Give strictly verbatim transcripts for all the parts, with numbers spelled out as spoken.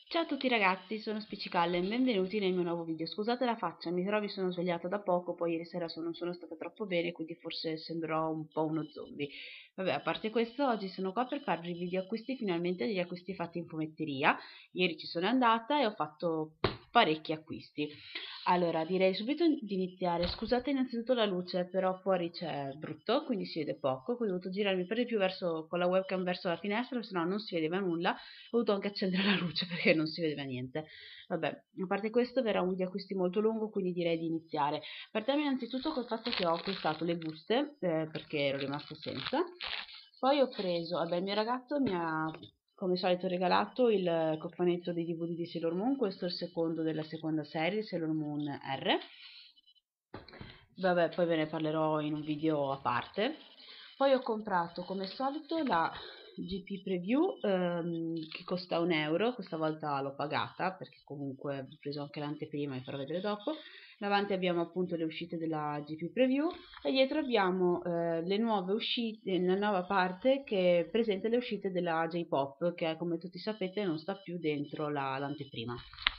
Ciao a tutti ragazzi, sono Spiccicalle e benvenuti nel mio nuovo video. Scusate la faccia, mi trovo, mi sono svegliata da poco, poi ieri sera non sono stata troppo bene, quindi forse sembrerò un po' uno zombie. Vabbè, a parte questo, oggi sono qua per farvi i video acquisti, finalmente degli acquisti fatti in fumetteria. Ieri ci sono andata e ho fatto parecchi acquisti. Allora, direi subito di iniziare. Scusate innanzitutto la luce, però fuori c'è brutto, quindi si vede poco. Ho dovuto girarmi per di più verso, con la webcam verso la finestra, se no non si vedeva nulla. Ho dovuto anche accendere la luce perché non si vedeva niente. Vabbè, a parte questo verrà un video acquisti molto lungo, quindi direi di iniziare. Partiamo innanzitutto col fatto che ho acquistato le buste, eh, perché ero rimasta senza. Poi ho preso, vabbè, il mio ragazzo mi ha come solito regalato il cofanetto dei D V D di Sailor Moon, questo è il secondo della seconda serie, Sailor Moon R. Vabbè, poi ve ne parlerò in un video a parte. Poi ho comprato come al solito la G P Preview ehm, che costa un euro, questa volta l'ho pagata perché comunque ho preso anche l'anteprima e farò vedere dopo. Davanti abbiamo appunto le uscite della G P Preview e dietro abbiamo eh, le nuove uscite, la nuova parte che presenta le uscite della J-Pop, che come tutti sapete non sta più dentro la, l'anteprima.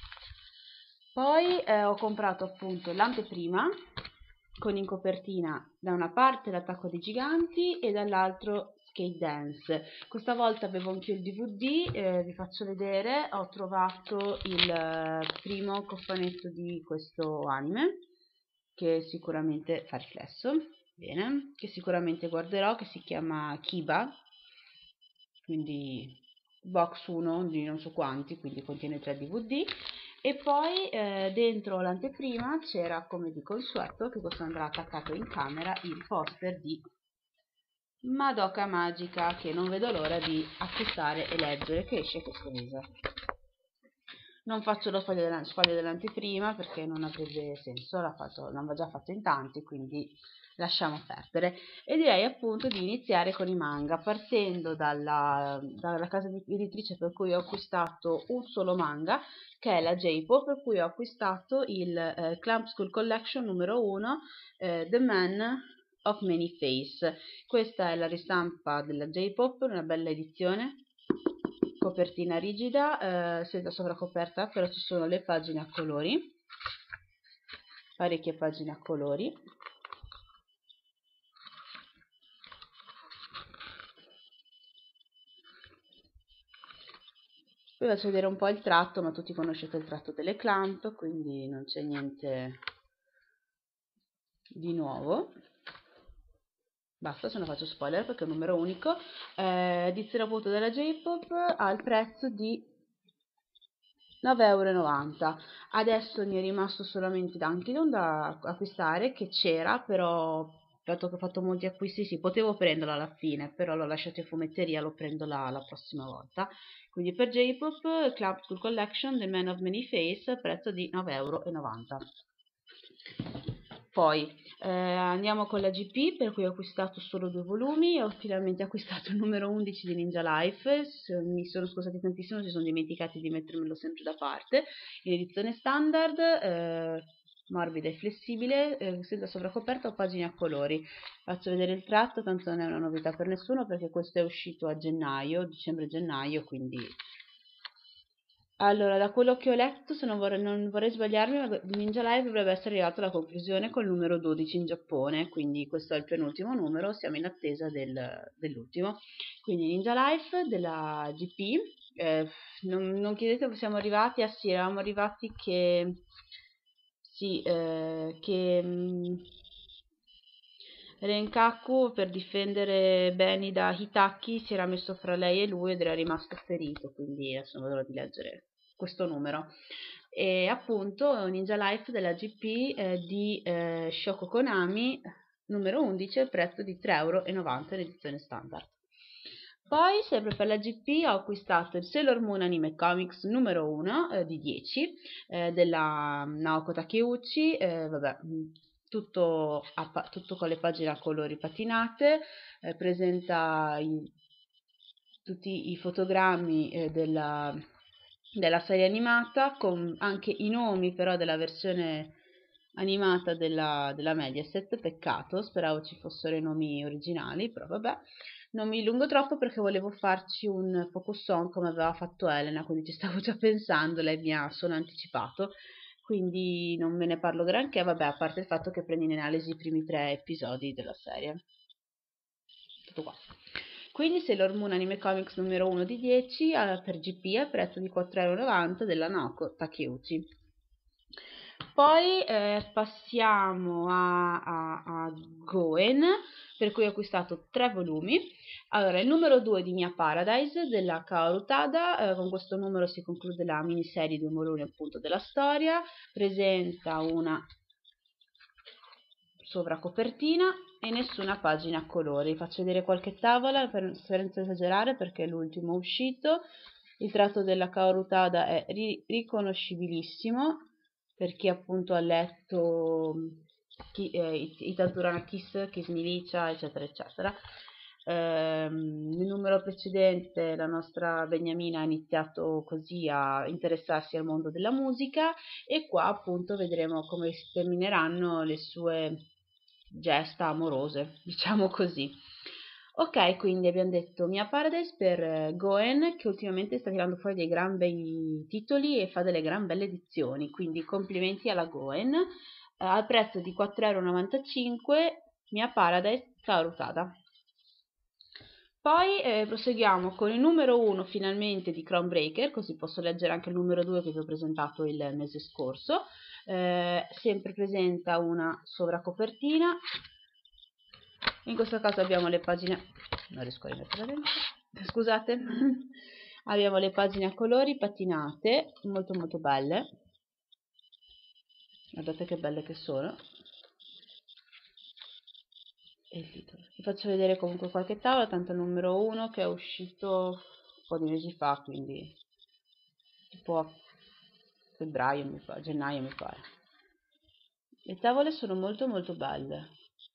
Poi eh, ho comprato appunto l'anteprima con in copertina da una parte l'Attacco dei Giganti e dall'altro Skate Dance. Questa volta avevo anche il D V D, eh, vi faccio vedere, ho trovato il eh, primo cofanetto di questo anime, che sicuramente fa riflesso, bene, che sicuramente guarderò, che si chiama Kiba, quindi box uno di non so quanti, quindi contiene tre D V D. E poi eh, dentro l'anteprima c'era, come di consueto, che questo andrà attaccato in camera, il poster di Madoka Magica, che non vedo l'ora di acquistare e leggere, che esce questo mese. Non faccio lo sfoglio della, sfoglio dell'anteprima perché non avrebbe senso, l'ha fatto, l'hanno già fatto in tanti, quindi lasciamo perdere. E direi appunto di iniziare con i manga, partendo dalla, dalla casa editrice per cui ho acquistato un solo manga, che è la J-Pop, per cui ho acquistato il eh, Clamp School Collection numero uno, eh, The Man of Many Face. Questa è la ristampa della J-Pop, una bella edizione, copertina rigida, eh, senza sovracoperta, però ci sono le pagine a colori, parecchie pagine a colori. Poi faccio vedere un po' il tratto, ma tutti conoscete il tratto delle Clamp, quindi non c'è niente di nuovo. Basta, se non faccio spoiler perché è un numero unico. Eh, edizione appunto della J-Pop al prezzo di nove e novanta euro. Adesso mi è rimasto solamente Dunkidon da acquistare, che c'era, però dato che ho fatto molti acquisti, sì, potevo prenderlo alla fine, però l'ho lasciato in fumetteria, lo prendo la, la prossima volta. Quindi per J-Pop, Club School Collection, The Man of Many Face, prezzo di nove e novanta euro. Poi eh, andiamo con la G P, per cui ho acquistato solo due volumi, ho finalmente acquistato il numero undici di Ninja Life, mi sono scusati tantissimo, si sono dimenticati di mettermelo sempre da parte, in edizione standard, eh, morbida e flessibile, eh, senza sovracoperta o pagine a colori. Faccio vedere il tratto, tanto non è una novità per nessuno perché questo è uscito a gennaio, dicembre-gennaio, quindi... Allora, da quello che ho letto, se non vorrei, non vorrei sbagliarmi, ma Ninja Live dovrebbe essere arrivato alla conclusione col numero dodici in Giappone, quindi questo è il penultimo numero, siamo in attesa del, dell'ultimo. Quindi Ninja Life della G P, eh, non, non chiedete dove siamo arrivati, ah sì, eravamo arrivati che... sì, eh, che... mh, Renkaku per difendere Benny da Hitaki si era messo fra lei e lui ed era rimasto ferito, quindi adesso non vedo l'ora di leggere questo numero. E appunto Ninja Life della G P eh, di eh, Shoko Konami numero undici al prezzo di tre e novanta euro in edizione standard. Poi, sempre per la G P, ho acquistato il Sailor Moon Anime Comics numero uno eh, di dieci eh, della Naoko Takeuchi, eh, vabbè, tutto, a, tutto con le pagine a colori patinate, eh, presenta i, tutti i fotogrammi eh, della, della serie animata con anche i nomi però della versione animata della, della Mediaset, peccato, speravo ci fossero i nomi originali, però vabbè. Non mi dilungo troppo perché volevo farci un focus song come aveva fatto Elena, quindi ci stavo già pensando, lei mi ha solo anticipato, quindi non ve ne parlo granché, vabbè, a parte il fatto che prendi in analisi i primi tre episodi della serie. Tutto qua. Quindi Sailor Moon Anime Comics numero uno di dieci per G P al prezzo di quattro e novanta euro della Naoko Takeuchi. Poi eh, passiamo a, a, a Goen, per cui ho acquistato tre volumi. Allora, il numero due di Mia Paradise della Kaoru Tada, eh, con questo numero si conclude la miniserie di un volume appunto della storia, presenta una sovracopertina e nessuna pagina a colori. Faccio vedere qualche tavola per, senza esagerare perché è l'ultimo uscito. Il tratto della Kaoru Tada è ri riconoscibilissimo per chi appunto ha letto chi, eh, Itadurana Kiss, Kiss Milicia, eccetera, eccetera. Eh, nel numero precedente la nostra Beniamina ha iniziato così a interessarsi al mondo della musica e qua appunto vedremo come si termineranno le sue gesta amorose, diciamo così. Ok, quindi abbiamo detto Mia Paradise per Goen, che ultimamente sta tirando fuori dei gran bei titoli e fa delle gran belle edizioni, quindi complimenti alla Goen. Eh, al prezzo di quattro e novantacinque euro Mia Paradise Kaoru Tada. Poi eh, proseguiamo con il numero uno finalmente di Crown Breaker, così posso leggere anche il numero due che vi ho presentato il mese scorso. Eh, sempre presenta una sovracopertina. In questo caso abbiamo le pagine, non riesco a rimetterla dentro, scusate, abbiamo le pagine a colori patinate, molto molto belle, guardate che belle che sono, e il titolo. Vi faccio vedere comunque qualche tavola, tanto il numero uno che è uscito un po' di mesi fa, quindi tipo a febbraio mi pare, gennaio mi pare. Le tavole sono molto molto belle.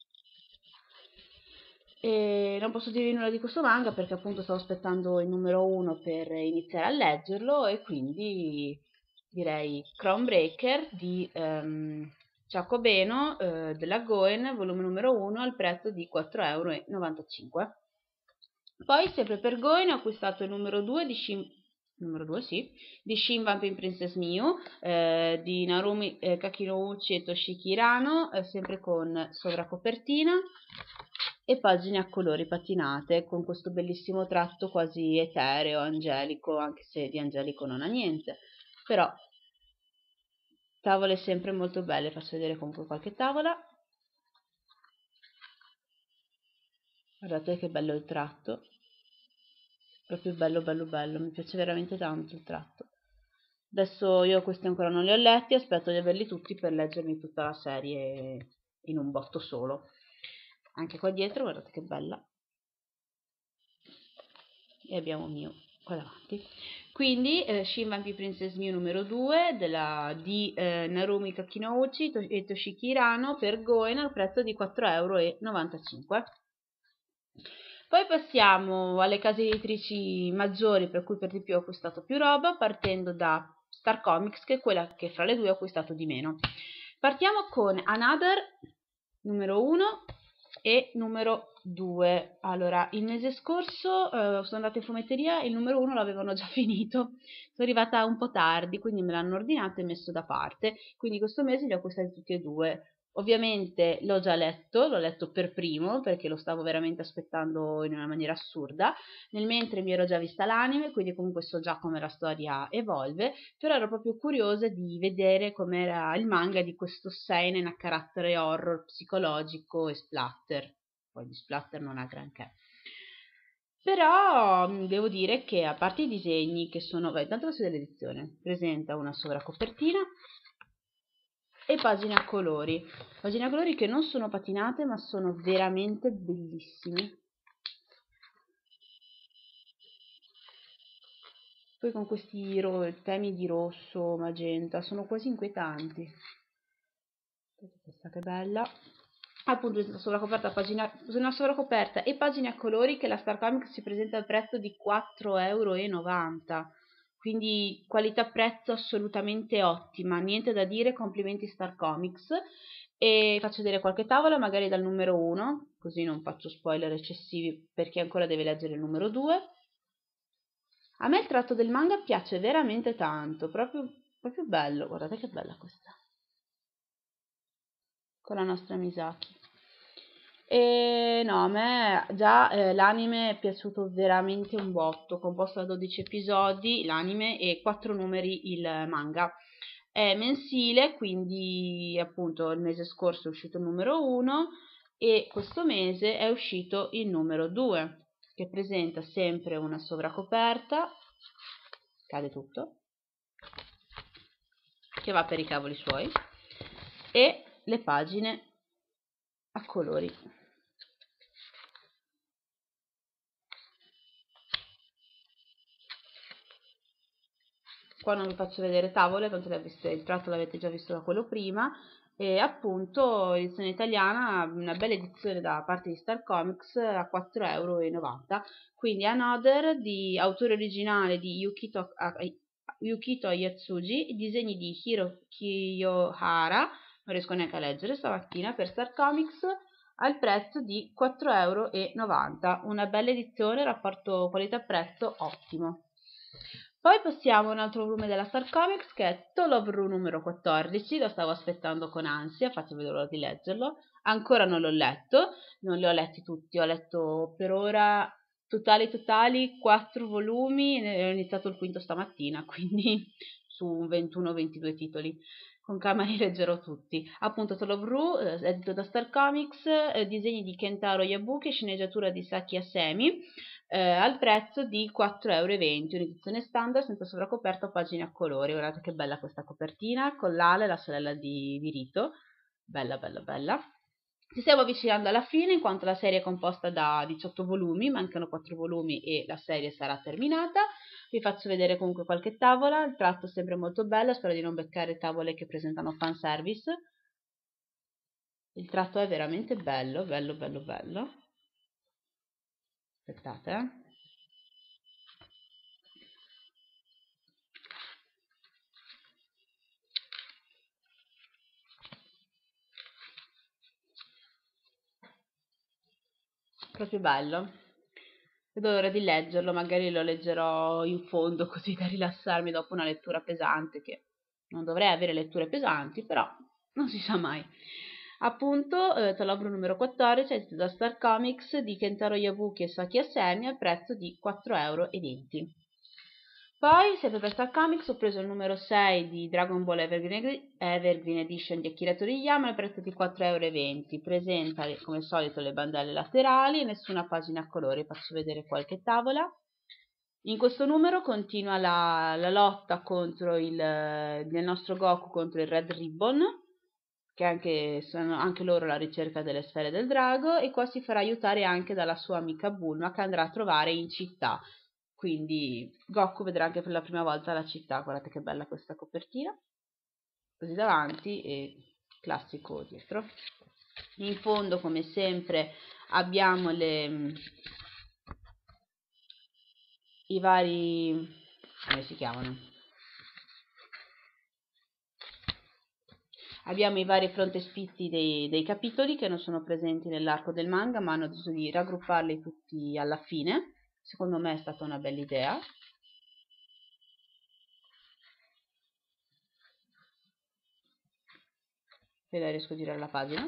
E non posso dirvi nulla di questo manga perché appunto stavo aspettando il numero uno per iniziare a leggerlo e quindi direi Crown Breaker di um, Giacobeno eh, della Goen, volume numero uno al prezzo di quattro e novantacinque euro. Poi sempre per Goen ho acquistato il numero due di Shin numero due, sì, di Shin Vampire Princess Miu, eh, di Narumi eh, Kakinouchi e Toshiki Hirano, eh, sempre con sovracopertina e pagine a colori patinate, con questo bellissimo tratto quasi etereo, angelico, anche se di angelico non ha niente, però tavole sempre molto belle, faccio vedere comunque qualche tavola. Guardate che bello il tratto, proprio bello bello bello, mi piace veramente tanto il tratto. Adesso io questi ancora non li ho letti, aspetto di averli tutti per leggermi tutta la serie in un botto solo. Anche qua dietro, guardate che bella. E abbiamo Miu qua davanti. Quindi eh, Shin Vampire Princess Miu numero due della, di eh, Narumi Kakinouchi e Toshiki Hirano per Goen al prezzo di quattro e novantacinque euro. Poi passiamo alle case editrici maggiori per cui per di più ho acquistato più roba, partendo da Star Comics, che è quella che fra le due ho acquistato di meno. Partiamo con Another numero uno e numero due. Allora, il mese scorso eh, sono andata in fumetteria, il numero uno l'avevano già finito, sono arrivata un po' tardi, quindi me l'hanno ordinato e messo da parte, quindi questo mese li ho acquistati tutti e due. Ovviamente l'ho già letto, l'ho letto per primo perché lo stavo veramente aspettando in una maniera assurda, nel mentre mi ero già vista l'anime, quindi comunque so già come la storia evolve, però ero proprio curiosa di vedere com'era il manga di questo seinen a carattere horror psicologico e splatter, poi di splatter non ha granché. Però devo dire che a parte i disegni che sono, beh, intanto la sua dell'edizione presenta una sovracopertina e pagine a colori, pagine a colori che non sono patinate ma sono veramente bellissime. Poi con questi temi di rosso, magenta, sono quasi inquietanti. Questa che bella. Appunto una sovracoperta, pagina, una sovracoperta e pagine a colori che la Star Comics ci presenta al prezzo di quattro e novanta euro. quindi qualità-prezzo assolutamente ottima, niente da dire, complimenti Star Comics. E faccio vedere qualche tavola, magari dal numero uno, così non faccio spoiler eccessivi per chi ancora deve leggere il numero due. A me il tratto del manga piace veramente tanto, proprio, proprio bello, guardate che bella questa, con la nostra Misaki. E no, a me già eh, l'anime è piaciuto veramente un botto, composto da dodici episodi l'anime e quattro numeri il manga. È mensile, quindi appunto il mese scorso è uscito il numero uno e questo mese è uscito il numero due, che presenta sempre una sovracoperta, cade tutto, che va per i cavoli suoi, e le pagine a colori. Qua non vi faccio vedere tavole, tanto il tratto l'avete già visto da quello prima, e appunto edizione italiana, una bella edizione da parte di Star Comics a quattro e novanta euro, quindi Another di autore originale di Yukito, Yukito Yatsuji, disegni di Hiro Kiyohara, non riesco neanche a leggere stamattina, per Star Comics al prezzo di quattro e novanta euro, una bella edizione, rapporto qualità-prezzo ottimo. Poi passiamo a un altro volume della Star Comics che è Tolobru numero quattordici, lo stavo aspettando con ansia, faccio vedere l'ora di leggerlo, ancora non l'ho letto, non li ho letti tutti, ho letto per ora totali totali quattro volumi e ho iniziato il quinto stamattina, quindi su ventuno ventidue titoli. Con calma li leggerò tutti. Appunto Tolobru, eh, edito da Star Comics, eh, disegni di Kentaro Yabuki, sceneggiatura di Saki Asemi, eh, al prezzo di quattro e venti euro, un'edizione standard senza sovracoperta o pagine a colori. Guardate che bella questa copertina, con l'Ale, la sorella di Virito, bella bella bella. Ci stiamo avvicinando alla fine in quanto la serie è composta da diciotto volumi, mancano quattro volumi e la serie sarà terminata. Vi faccio vedere comunque qualche tavola, il tratto è sempre molto bello, spero di non beccare tavole che presentano fanservice. Il tratto è veramente bello, bello, bello, bello. Aspettate, eh. Proprio bello. Vedo l'ora di leggerlo, magari lo leggerò in fondo così da rilassarmi dopo una lettura pesante, che non dovrei avere letture pesanti, però non si sa mai. Appunto, eh, Tolobru numero quattordici, edito da Star Comics di Kentaro Yabuki e Saki Asemi al prezzo di quattro e venti euro. Poi, sempre per Star Comics, ho preso il numero sei di Dragon Ball Evergreen, Evergreen Edition di Akira Toriyama al prezzo di quattro e venti euro. Presenta, come al solito, le bandelle laterali e nessuna pagina a colori. Faccio vedere qualche tavola. In questo numero continua la, la lotta contro il, del nostro Goku contro il Red Ribbon, che anche, sono anche loro alla ricerca delle sfere del drago, e qua si farà aiutare anche dalla sua amica Bulma che andrà a trovare in città. Quindi Goku vedrà anche per la prima volta la città. Guardate che bella questa copertina, così davanti e classico dietro. In fondo, come sempre, abbiamo le, i vari, come si chiamano? Abbiamo i vari frontespizi dei, dei capitoli che non sono presenti nell'arco del manga, ma hanno deciso di raggrupparli tutti alla fine. Secondo me è stata una bella idea. Vedete, riesco a girare la pagina.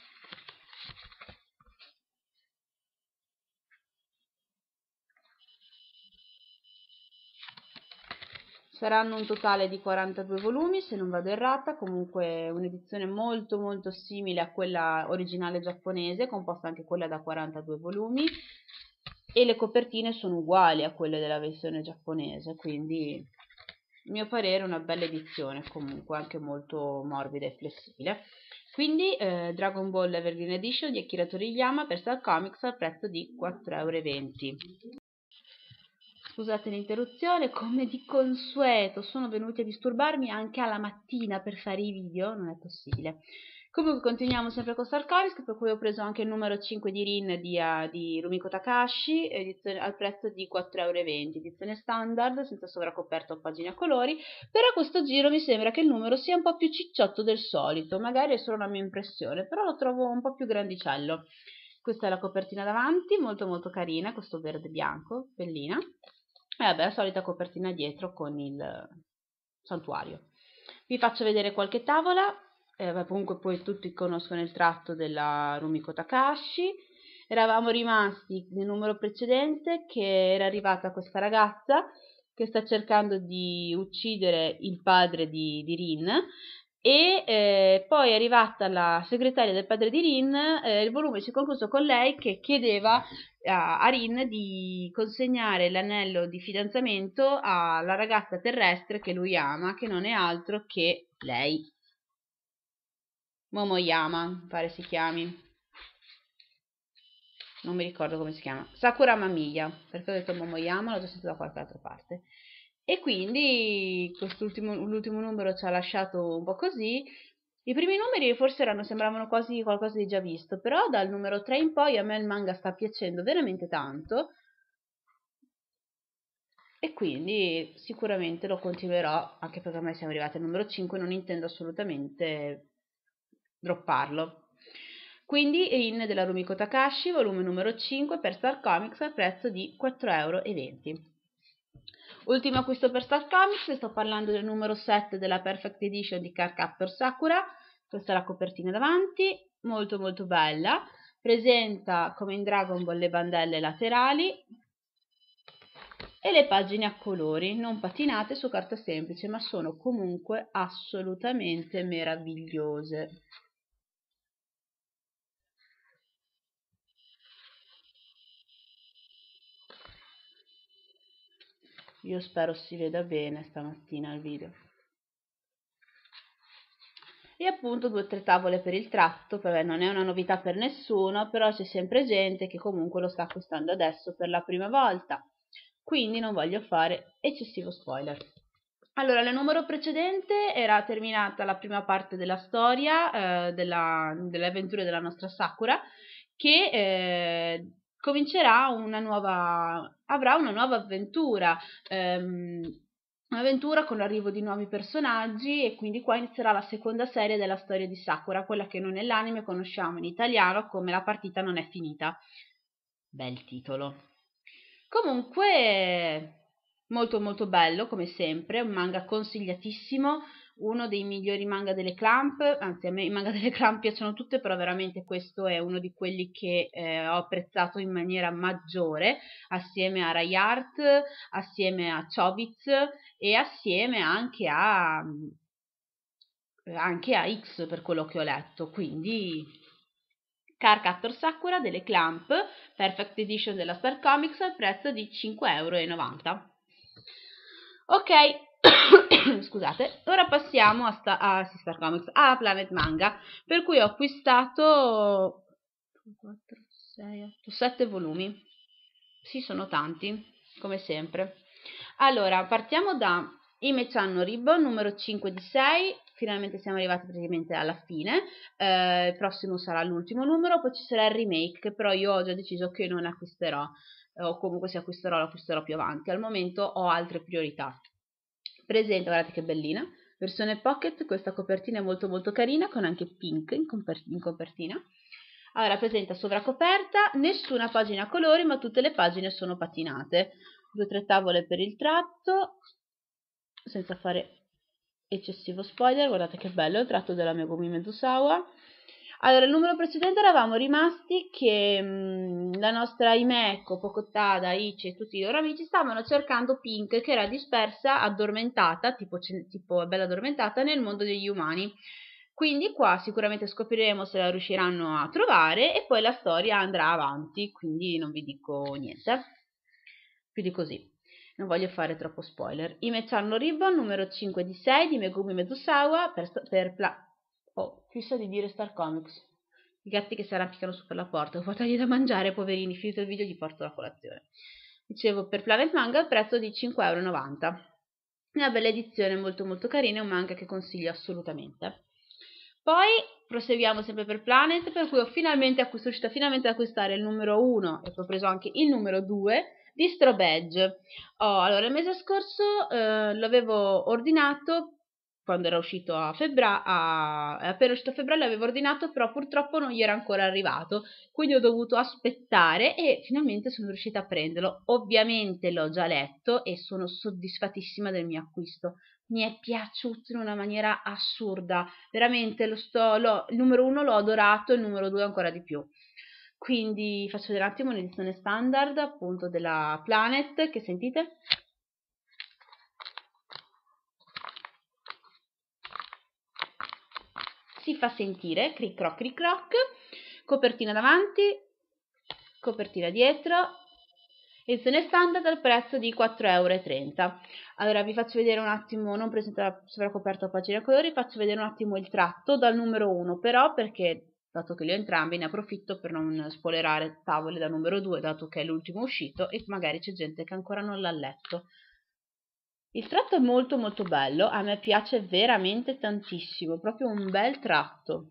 Saranno un totale di quarantadue volumi, se non vado errata, comunque un'edizione molto molto simile a quella originale giapponese, composta anche quella da quarantadue volumi, e le copertine sono uguali a quelle della versione giapponese, quindi a mio parere una bella edizione, comunque anche molto morbida e flessibile. Quindi eh, Dragon Ball Evergreen Edition di Akira Toriyama per Star Comics al prezzo di quattro e venti euro. Scusate l'interruzione, come di consueto sono venuti a disturbarmi anche alla mattina per fare i video, non è possibile. Comunque continuiamo sempre con Star Comics, per cui ho preso anche il numero cinque di Rin di, uh, di Rumiko Takahashi, edizione, al prezzo di quattro e venti euro, edizione standard, senza sovracoperto o pagine a colori. Però questo giro mi sembra che il numero sia un po' più cicciotto del solito, magari è solo una mia impressione, però lo trovo un po' più grandicello. Questa è la copertina davanti, molto molto carina, questo verde bianco, bellina. E vabbè, la solita copertina dietro con il santuario. Vi faccio vedere qualche tavola. Eh, comunque poi tutti conoscono il tratto della Rumiko Takahashi. Eravamo rimasti nel numero precedente che era arrivata questa ragazza che sta cercando di uccidere il padre di, di Rin, e eh, poi è arrivata la segretaria del padre di Rin. Eh, il volume si è concluso con lei che chiedeva a, a Rin di consegnare l'anello di fidanzamento alla ragazza terrestre che lui ama, che non è altro che lei. Momoyama, pare si chiami, non mi ricordo come si chiama, Sakura Mamiya, perché ho detto Momoyama, l'ho già sentito da qualche altra parte. E quindi quest'ultimo l'ultimo numero ci ha lasciato un po' così. I primi numeri forse erano, sembravano quasi qualcosa di già visto, però dal numero tre in poi a me il manga sta piacendo veramente tanto, e quindi sicuramente lo continuerò, anche perché ormai siamo arrivati al numero cinque, non intendo assolutamente dropparlo. Quindi In della Rumiko Takahashi, volume numero cinque per Star Comics al prezzo di quattro e venti euro. Ultimo acquisto per Star Comics, sto parlando del numero sette della Perfect Edition di Cardcaptor Sakura. Questa è la copertina davanti, molto molto bella, presenta come in Dragon Ball le bandelle laterali e le pagine a colori, non patinate su carta semplice, ma sono comunque assolutamente meravigliose. Io spero si veda bene stamattina il video. E appunto due o tre tavole per il tratto, vabbè, non è una novità per nessuno, però c'è sempre gente che comunque lo sta acquistando adesso per la prima volta, quindi non voglio fare eccessivo spoiler. Allora, nel numero precedente era terminata la prima parte della storia, eh, della, delle avventure della nostra Sakura, che eh, comincerà una nuova, avrà una nuova avventura, ehm, un'avventura con l'arrivo di nuovi personaggi, e quindi qua inizierà la seconda serie della storia di Sakura, quella che noi nell'anime conosciamo in italiano come La partita non è finita. Bel titolo. Comunque molto molto bello come sempre, un manga consigliatissimo, uno dei migliori manga delle Clamp, anzi a me i manga delle Clamp piacciono tutte, però veramente questo è uno di quelli che eh, ho apprezzato in maniera maggiore, assieme a Rai Art, assieme a Chobits e assieme anche a anche a X, per quello che ho letto, quindi Cardcaptor Sakura delle Clamp, Perfect Edition della Star Comics al prezzo di cinque e novanta euro. Ok, scusate, ora passiamo a, sta, a sì, Star Comics, a Planet Manga, per cui ho acquistato quattro, sei, otto, sette volumi. Sì, sono tanti, come sempre. Allora, partiamo da Ime-chan no Ribbon, numero cinque di sei, finalmente siamo arrivati praticamente alla fine, eh, il prossimo sarà l'ultimo numero, poi ci sarà il remake, che però io ho già deciso che non acquisterò, o comunque se acquisterò lo acquisterò più avanti, al momento ho altre priorità. Presenta, guardate che bellina, versione pocket, questa copertina è molto molto carina, con anche pink in, in copertina. Allora, presenta sovracoperta, nessuna pagina a colori, ma tutte le pagine sono patinate. Due o tre tavole per il tratto, senza fare eccessivo spoiler, guardate che bello il tratto della Megumi Medusawa. Allora, il numero precedente eravamo rimasti che mh, la nostra Himeko, Pocotada, Ichi e tutti i loro amici stavano cercando Pink, che era dispersa, addormentata, tipo, tipo bella addormentata, nel mondo degli umani. Quindi qua sicuramente scopriremo se la riusciranno a trovare e poi la storia andrà avanti, quindi non vi dico niente più di così. Non voglio fare troppo spoiler. Ime-chan no Ribbon, numero cinque di sei di Megumi Medusawa per, per pla... Oh, fissa di dire Star Comics. I gatti che si arrampicano su per la porta. Devo portargli da mangiare, poverini. Finito il video gli porto la colazione. Dicevo, per Planet Manga al prezzo di cinque e novanta euro. Una bella edizione molto molto carina, è un manga che consiglio assolutamente. Poi proseguiamo sempre per Planet, per cui ho finalmente acquistato, sono riuscita finalmente ad acquistare il numero uno e poi ho preso anche il numero due di Straw Badge. Oh, allora il mese scorso eh, l'avevo ordinato quando era uscito a febbraio, appena uscito a febbraio l'avevo ordinato, però purtroppo non gli era ancora arrivato, quindi ho dovuto aspettare e finalmente sono riuscita a prenderlo. Ovviamente l'ho già letto e sono soddisfattissima del mio acquisto. Mi è piaciuto in una maniera assurda, veramente lo sto, lo, il numero uno l'ho adorato, il numero due ancora di più. Quindi faccio vedere un attimo un'edizione standard appunto della Planet, che sentite? Si fa sentire, cric croc cric croc, copertina davanti, copertina dietro, edizione standard al prezzo di quattro e trenta euro. Allora vi faccio vedere un attimo, non presenta sovracoperta a pagina colori, faccio vedere un attimo il tratto dal numero uno, però perché dato che li ho entrambi ne approfitto per non spoilerare tavole da numero due, dato che è l'ultimo uscito e magari c'è gente che ancora non l'ha letto. Il tratto è molto molto bello, a me piace veramente tantissimo, proprio un bel tratto,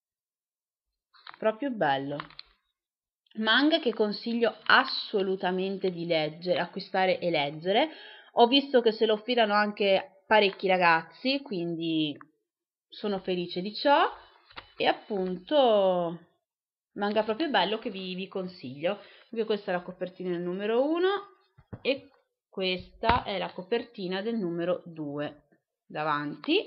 proprio bello. Manga che consiglio assolutamente di leggere, acquistare e leggere. Ho visto che se lo filano anche parecchi ragazzi, quindi sono felice di ciò e appunto manga proprio bello che vi, vi consiglio. Quindi questa è la copertina del numero uno e questa è la copertina del numero due, davanti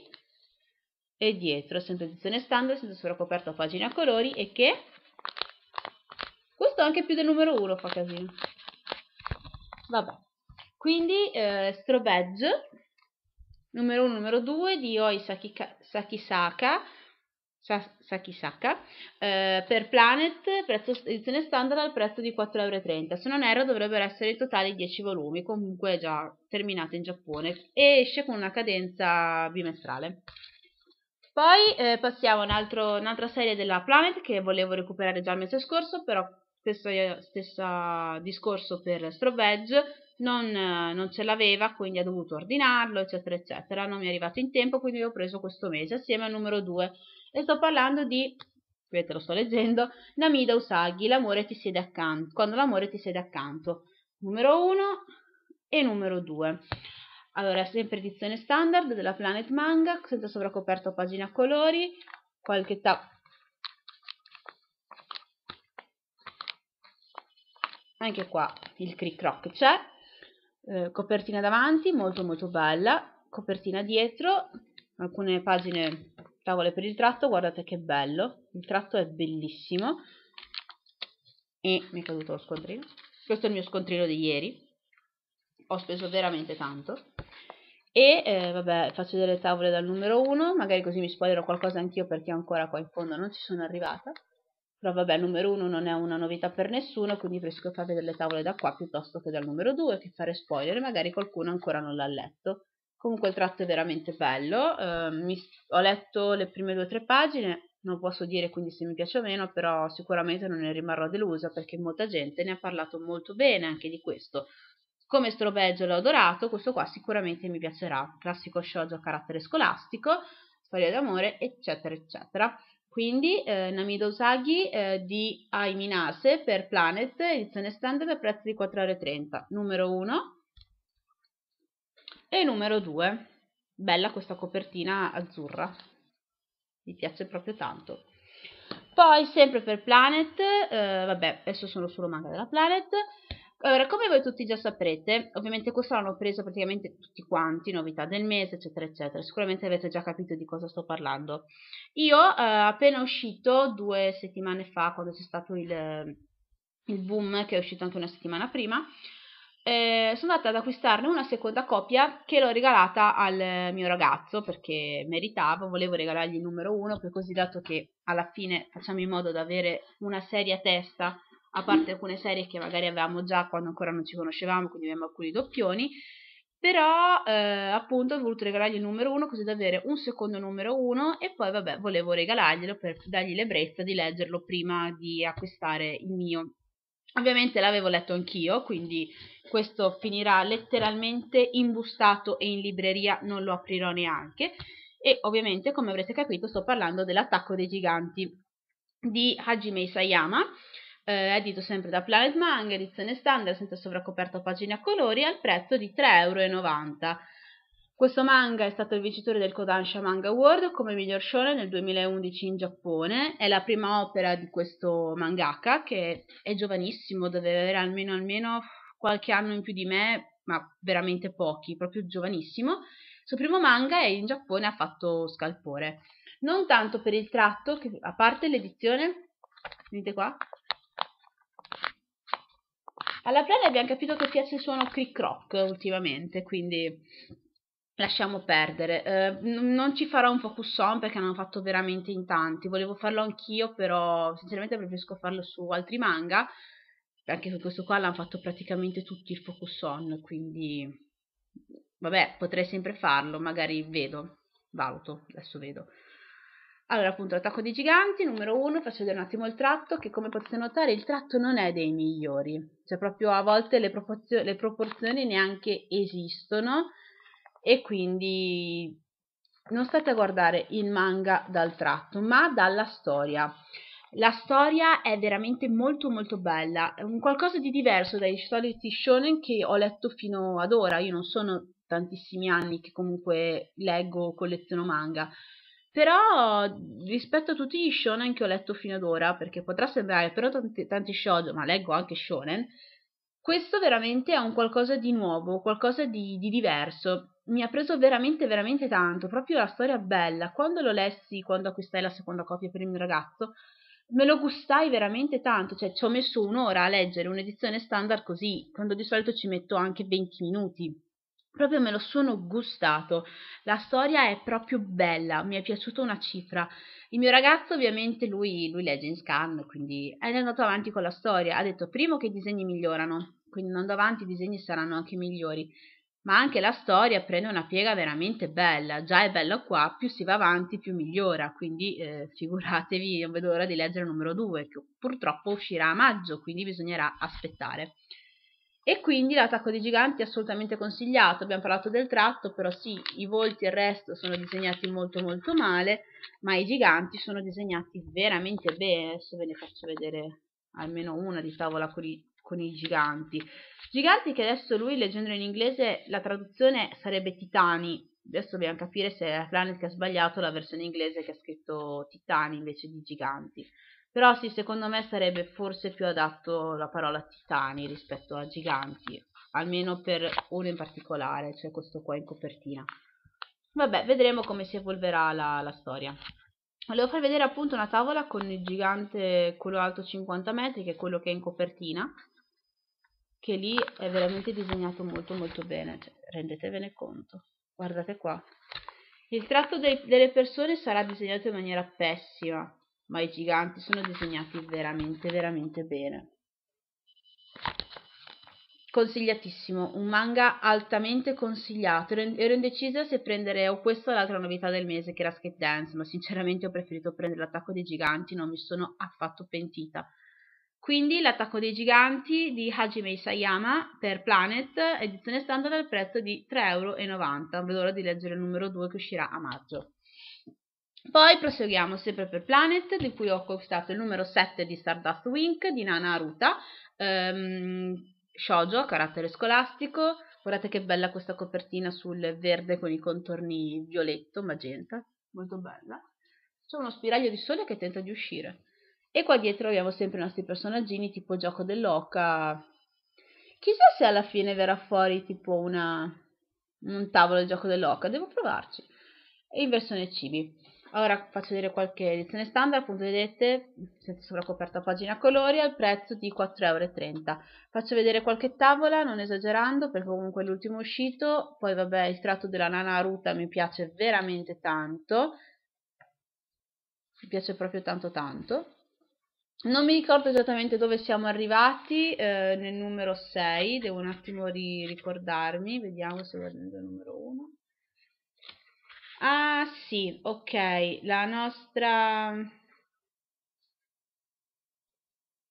e dietro, sempre edizione standard, senza sovracoperta a pagina a colori e che questo anche più del numero uno fa casino. Vabbè, quindi eh, Straw Badge numero uno, numero due di Oi Sakika, Sakisaka Sakisaka eh, per Planet, prezzo edizione standard al prezzo di quattro e trenta euro. Se non erro dovrebbero essere in totale dieci volumi, comunque è già terminato in Giappone e esce con una cadenza bimestrale. Poi eh, passiamo a un altro, un'altra serie della Planet che volevo recuperare già il mese scorso, però stesso, stesso discorso per Straw Badge, non, non ce l'aveva, quindi ha dovuto ordinarlo, eccetera, eccetera. Non mi è arrivato in tempo, quindi ho preso questo mese assieme al numero due. E sto parlando di, vedete, lo sto leggendo, Namida Usagi, l'amore ti siede accanto, quando l'amore ti siede accanto. Numero uno e numero due. Allora, sempre edizione standard della Planet Manga, senza sovracoperto a pagina a colori, qualche ta... anche qua il cric croc c'è, eh, copertina davanti, molto molto bella, copertina dietro, alcune pagine, tavole per il tratto, guardate che bello, il tratto è bellissimo, e mi è caduto lo scontrino, questo è il mio scontrino di ieri, ho speso veramente tanto. E eh, vabbè, faccio delle tavole dal numero uno, magari così mi spoilerò qualcosa anch'io perché ancora qua in fondo non ci sono arrivata, però vabbè, il numero uno non è una novità per nessuno, quindi preferisco far vedere le tavole da qua piuttosto che dal numero due, che fare spoiler, magari qualcuno ancora non l'ha letto. Comunque il tratto è veramente bello, eh, mi, ho letto le prime due o tre pagine, non posso dire quindi se mi piace o meno, però sicuramente non ne rimarrò delusa perché molta gente ne ha parlato molto bene anche di questo. Come Straw Badge l'ho adorato, questo qua sicuramente mi piacerà. Classico shoujo a carattere scolastico, storia d'amore, eccetera, eccetera. Quindi eh, Namida Usagi eh, di Ai Minase per Planet, edizione standard a prezzo di quattro e trenta euro. Numero uno e numero due. Bella questa copertina azzurra, mi piace proprio tanto. Poi sempre per Planet, eh, vabbè, adesso sono solo manga della Planet. Allora, come voi tutti già saprete, ovviamente questo l'hanno preso praticamente tutti quanti, novità del mese, eccetera, eccetera. Sicuramente avete già capito di cosa sto parlando. Io, eh, appena uscito, due settimane fa, quando c'è stato il, il boom, che è uscito anche una settimana prima, eh, sono andata ad acquistarne una seconda copia che l'ho regalata al mio ragazzo, perché meritava, volevo regalargli il numero uno, per così dato che alla fine facciamo in modo di avere una serie a testa, a parte alcune serie che magari avevamo già quando ancora non ci conoscevamo, quindi abbiamo alcuni doppioni, però eh, appunto ho voluto regalargli il numero uno così da avere un secondo numero uno e poi vabbè volevo regalarglielo per dargli l'ebbrezza di leggerlo prima di acquistare il mio. Ovviamente l'avevo letto anch'io, quindi questo finirà letteralmente imbustato e in libreria, non lo aprirò neanche. e ovviamente, come avrete capito, sto parlando dell'Attacco dei Giganti di Hajime Isayama, eh, edito sempre da Planet Manga, edizione standard senza sovraccoperta pagine a colori, al prezzo di tre euro e novanta. Questo manga è stato il vincitore del Kodansha Manga Award come miglior shonen nel duemilaundici in Giappone. È la prima opera di questo mangaka, che è giovanissimo, deve avere almeno, almeno qualche anno in più di me, ma veramente pochi, proprio giovanissimo. Il suo primo manga e in Giappone ha fatto scalpore. Non tanto per il tratto, che, a parte l'edizione, vedete qua? Alla Plana abbiamo capito che piace il suono cric croc ultimamente, quindi lasciamo perdere. Eh, non ci farò un focus on perché ne hanno fatto veramente in tanti. Volevo farlo anch'io, però sinceramente preferisco farlo su altri manga. Anche su questo qua l'hanno fatto praticamente tutti il focus on, quindi vabbè, potrei sempre farlo, magari vedo, valuto, adesso vedo. Allora, appunto, l'attacco dei giganti, numero uno, faccio vedere un attimo il tratto, che come potete notare il tratto non è dei migliori, cioè proprio a volte le, proporzio- le proporzioni neanche esistono, e quindi non state a guardare il manga dal tratto, ma dalla storia. La storia è veramente molto molto bella, è un qualcosa di diverso dai soliti shonen che ho letto fino ad ora. Io non sono tantissimi anni che comunque leggo o colleziono manga, però rispetto a tutti gli shonen che ho letto fino ad ora, perché potrà sembrare però tanti, tanti shoujo, ma leggo anche shonen, questo veramente è un qualcosa di nuovo, qualcosa di, di diverso. Mi ha preso veramente, veramente tanto, proprio la storia bella. Quando lo lessi, quando acquistai la seconda copia per il mio ragazzo, me lo gustai veramente tanto, cioè ci ho messo un'ora a leggere un'edizione standard così, quando di solito ci metto anche venti minuti. Proprio me lo sono gustato. La storia è proprio bella, mi è piaciuta una cifra. Il mio ragazzo ovviamente lui, lui legge in scan, quindi è andato avanti con la storia. Ha detto primo che i disegni migliorano, quindi andando avanti i disegni saranno anche migliori, ma anche la storia prende una piega veramente bella. Già è bella qua, più si va avanti più migliora, quindi eh, figuratevi, non vedo l'ora di leggere il numero due, che purtroppo uscirà a maggio, quindi bisognerà aspettare. E quindi l'attacco dei giganti è assolutamente consigliato. Abbiamo parlato del tratto, però sì, i volti e il resto sono disegnati molto molto male, ma i giganti sono disegnati veramente bene. Adesso ve ne faccio vedere almeno una di tavola con i, con i giganti. Giganti che adesso lui, leggendolo in inglese, la traduzione sarebbe titani. Adesso dobbiamo capire se è Planet che ha sbagliato la versione inglese che ha scritto titani invece di giganti. Però sì, secondo me sarebbe forse più adatto la parola titani rispetto a giganti, almeno per uno in particolare, cioè questo qua in copertina. Vabbè, vedremo come si evolverà la, la storia. Volevo far vedere appunto una tavola con il gigante, quello alto cinquanta metri, che è quello che è in copertina, che lì è veramente disegnato molto molto bene, cioè, rendetevene conto. Guardate qua. Il tratto dei, delle persone sarà disegnato in maniera pessima, ma i giganti sono disegnati veramente veramente bene. Consigliatissimo, un manga altamente consigliato. Ero indecisa se prendere o questo o l'altra novità del mese che era Skate Dance, ma sinceramente ho preferito prendere l'attacco dei giganti, non mi sono affatto pentita. Quindi l'attacco dei giganti di Hajime Isayama per Planet, edizione standard al prezzo di tre euro e novanta. Non vedo l'ora di leggere il numero due che uscirà a maggio. Poi proseguiamo sempre per Planet, di cui ho acquistato il numero sette di Stardust Wink di Nana Aruta, ehm, shoujo a carattere scolastico. Guardate che bella questa copertina sul verde con i contorni violetto, magenta, molto bella. C'è uno spiraglio di sole che tenta di uscire. E qua dietro abbiamo sempre i nostri personaggini tipo gioco dell'oca. Chissà se alla fine verrà fuori tipo una, un tavolo di gioco dell'oca, devo provarci. E in versione cibi. Ora faccio vedere qualche edizione standard, appunto vedete, senza sovraccoperta pagina a colori, al prezzo di quattro euro e trenta. Faccio vedere qualche tavola, non esagerando, perché comunque è l'ultimo uscito. Poi vabbè, il tratto della Nana Aruta mi piace veramente tanto. Mi piace proprio tanto tanto. Non mi ricordo esattamente dove siamo arrivati, eh, nel numero sei, devo un attimo ri- ricordarmi, vediamo se vado nel numero uno. Ah sì, ok, la nostra...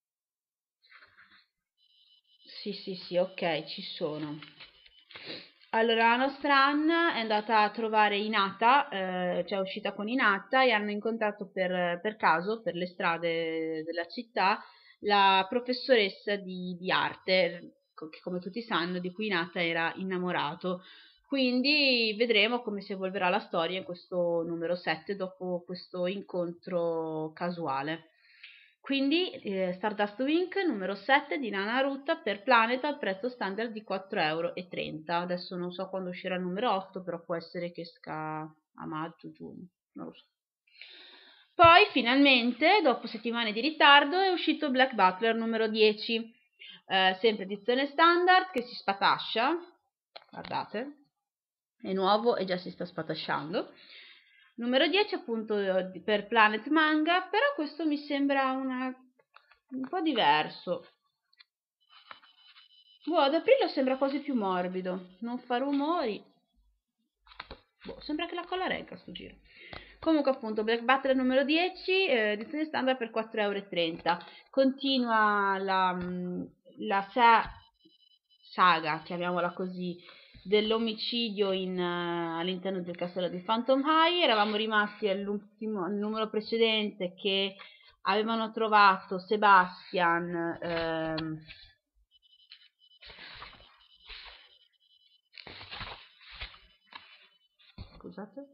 Sì, sì, sì, ok, ci sono. Allora, la nostra Anna è andata a trovare Hinata, eh, cioè è uscita con Hinata e hanno incontrato per, per caso, per le strade della città, la professoressa di, di arte, che come tutti sanno, di cui Hinata era innamorato. Quindi vedremo come si evolverà la storia in questo numero sette dopo questo incontro casuale. Quindi eh, Stardust Wing numero sette di Nana Ruta per Planet al prezzo standard di quattro euro e trenta. Adesso non so quando uscirà il numero otto, però può essere che esca a maggio, giugno, non lo so. Poi finalmente, dopo settimane di ritardo, è uscito Black Butler numero dieci, eh, sempre edizione standard che si spatascia. Guardate, è nuovo e già si sta spatasciando. Numero dieci appunto per Planet Manga, però questo mi sembra una, un po' diverso. Boh, ad aprirlo sembra quasi più morbido, non fa rumori. Boh, sembra che la colla regga sto giro. Comunque appunto Black Butler numero dieci, eh, edizione standard per quattro euro e trenta. Continua la, la sa saga, chiamiamola così, dell'omicidio in, uh, all'interno del castello di Phantom High. Eravamo rimasti all'ultimo, al numero precedente che avevano trovato Sebastian ehm, scusate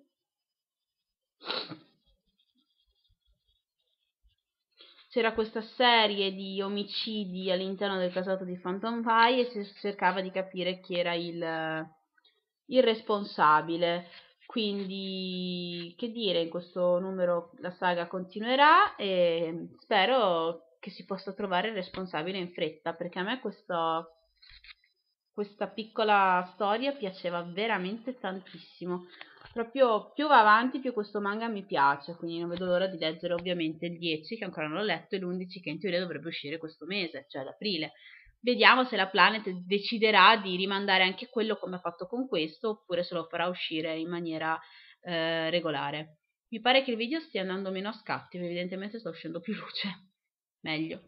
c'era questa serie di omicidi all'interno del casato di Phantom High e si cercava di capire chi era il, il responsabile. Quindi, che dire, in questo numero la saga continuerà e spero che si possa trovare il responsabile in fretta, perché a me questo, questa piccola storia piaceva veramente tantissimo. Proprio più va avanti più questo manga mi piace, quindi non vedo l'ora di leggere ovviamente il dieci che ancora non l'ho letto e l'undici che in teoria dovrebbe uscire questo mese, cioè ad aprile. Vediamo se la Planet deciderà di rimandare anche quello come ha fatto con questo oppure se lo farà uscire in maniera eh, regolare. Mi pare che il video stia andando meno a scatti, evidentemente sta uscendo più luce. Meglio.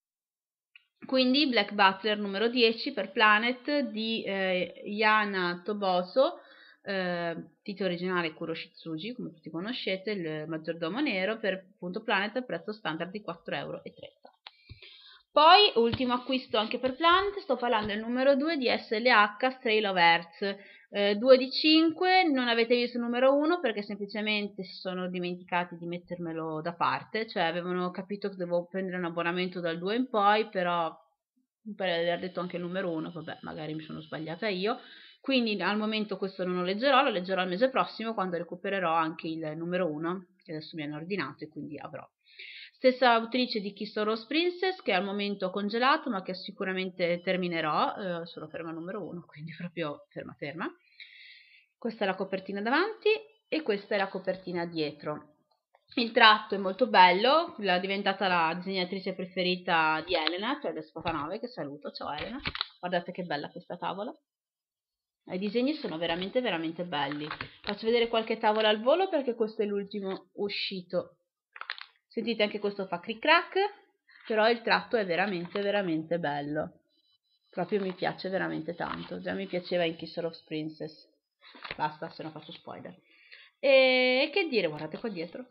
Quindi Black Butler numero dieci per Planet di eh, Yana Toboso, eh, titolo originale Kuroshitsuji, come tutti conoscete, il maggiordomo nero per appunto Planet a prezzo standard di quattro euro e trenta. Poi, ultimo acquisto anche per Planet, sto parlando del numero due di S L H Stray Love Hearts, eh, due di cinque, non avete visto il numero uno perché semplicemente si sono dimenticati di mettermelo da parte, cioè avevano capito che dovevo prendere un abbonamento dal due in poi, però per aver detto anche il numero uno, vabbè, magari mi sono sbagliata io, quindi al momento questo non lo leggerò, lo leggerò il mese prossimo quando recupererò anche il numero uno, che adesso mi hanno ordinato e quindi avrò. Stessa autrice di Kiss Rose Princess, che al momento ho congelato, ma che sicuramente terminerò, eh, sono ferma numero uno, quindi proprio ferma ferma. Questa è la copertina davanti e questa è la copertina dietro. Il tratto è molto bello, è diventata la disegnatrice preferita di Elena, cioè del Sfatanove, che saluto, ciao Elena, guardate che bella questa tavola. I disegni sono veramente veramente belli. Faccio vedere qualche tavola al volo perché questo è l'ultimo uscito. Sentite, anche questo fa cric crac, però il tratto è veramente veramente bello. Proprio mi piace veramente tanto. Già mi piaceva in Kiss Rose Princess. Basta, se no faccio spoiler. E che dire, guardate qua dietro.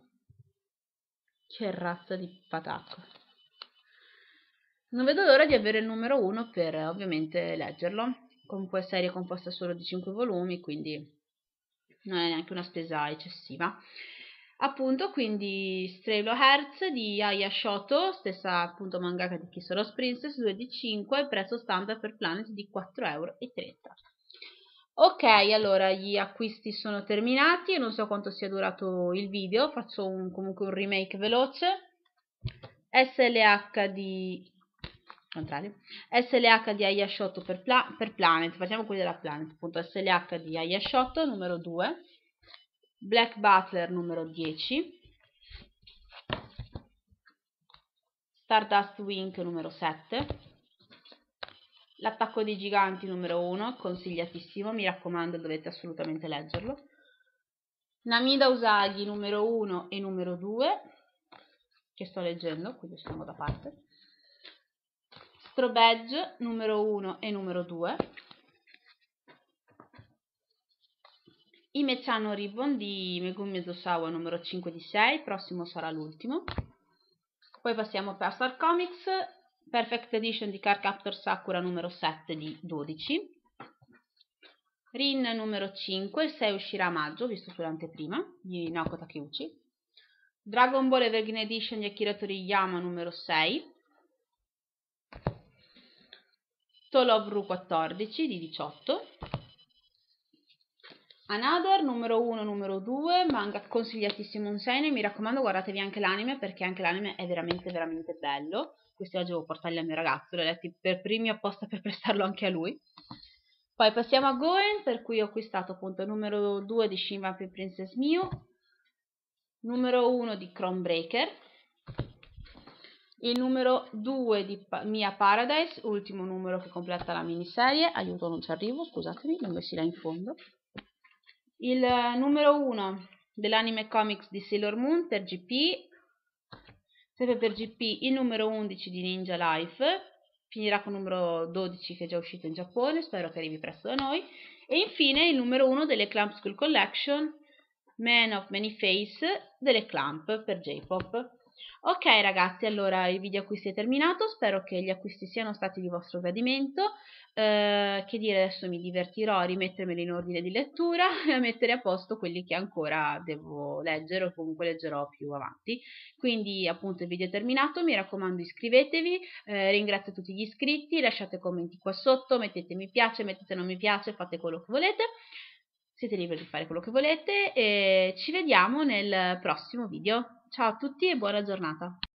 Che razza di patacco. Non vedo l'ora di avere il numero uno per ovviamente leggerlo. Comunque serie composta solo di cinque volumi, quindi non è neanche una spesa eccessiva. Appunto, quindi Stray Hearts di Aya Shoto, stessa appunto mangaka di Kiss Rose Princess, due di cinque, prezzo standard per Planet di quattro euro e trenta. Ok, allora gli acquisti sono terminati, non so quanto sia durato il video, faccio un, comunque un remake veloce. S L H di contrario S L H di Ayashotto per, Pla per Planet, facciamo quelli della Planet, appunto S L H di Ayashotto numero due, Black Butler numero dieci, Stardust Wing numero sette, L'attacco dei giganti numero uno, consigliatissimo, mi raccomando, dovete assolutamente leggerlo, Namida Usagi numero uno e numero due, che sto leggendo, quindi stiamo da parte, Strobedge numero uno e numero due, i Mechano Ribbon di Megumi Osawa numero cinque di sei, il prossimo sarà l'ultimo. Poi passiamo a Star Comics, Perfect Edition di Cardcaptor Sakura numero sette di dodici, Rin numero cinque, il sei uscirà a maggio, visto sull'anteprima, di Naoko Takeuchi, Dragon Ball Evergreen Edition di Akira Toriyama numero sei, Tolov quattordici di diciotto, Another numero uno, numero due, manga consigliatissimo un seinen, mi raccomando guardatevi anche l'anime perché anche l'anime è veramente veramente bello. Questi oggi devo portarli al mio ragazzo, li ho letti per primi apposta per prestarlo anche a lui. Poi passiamo a Goen, per cui ho acquistato appunto il numero due di Shin Vampire Princess Miu, numero uno di Chrome Breaker, il numero due di Mia Paradise, ultimo numero che completa la miniserie, aiuto non ci arrivo, scusatemi, l'ho messi là in fondo. Il numero uno dell'anime comics di Sailor Moon per G P, sempre per G P il numero undici di Ninja Life, finirà con il numero dodici che è già uscito in Giappone, spero che arrivi presto da noi, e infine il numero uno delle Clamp School Collection, Man of Many Face delle Clamp per J-Pop. Ok ragazzi, allora il video acquisti è terminato, spero che gli acquisti siano stati di vostro gradimento, eh, che dire, adesso mi divertirò a rimettermeli in ordine di lettura e a mettere a posto quelli che ancora devo leggere o comunque leggerò più avanti. Quindi appunto il video è terminato, mi raccomando iscrivetevi, eh, ringrazio tutti gli iscritti, lasciate commenti qua sotto, mettete mi piace, mettete non mi piace, fate quello che volete. Siete liberi di fare quello che volete e ci vediamo nel prossimo video. Ciao a tutti e buona giornata!